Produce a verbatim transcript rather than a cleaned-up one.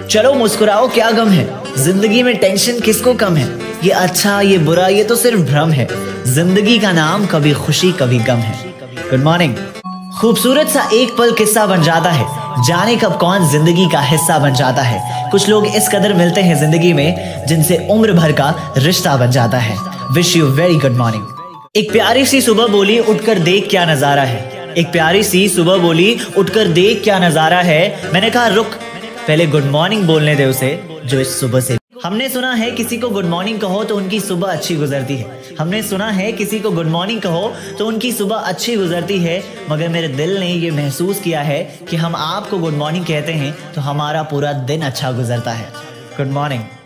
चलो मुस्कुराओ, क्या गम है, जिंदगी में टेंशन किसको कम है। ये अच्छा ये बुरा ये तो सिर्फ भ्रम है, जिंदगी का नाम कभी खुशी कभी गम है। Good morning. खूबसूरत सा एक पल किस्सा बन जाता है, जाने कब कौन जिंदगी का हिस्सा बन जाता है। कुछ लोग इस कदर मिलते हैं जिंदगी में जिनसे उम्र भर का रिश्ता बन जाता है। Wish you very good morning. एक प्यारी सी सुबह बोली, उठकर देख क्या नजारा है। एक प्यारी सी सुबह बोली, उठकर देख क्या नजारा है। मैंने कहा रुक, पहले गुड मॉर्निंग बोलने दे उसे जो इस सुबह से। हमने सुना है किसी को गुड मॉर्निंग कहो तो उनकी सुबह अच्छी गुजरती है। हमने सुना है किसी को गुड मॉर्निंग कहो तो उनकी सुबह अच्छी गुजरती है। मगर मेरे दिल ने ये महसूस किया है कि हम आपको गुड मॉर्निंग कहते हैं तो हमारा पूरा दिन अच्छा गुजरता है। Good morning.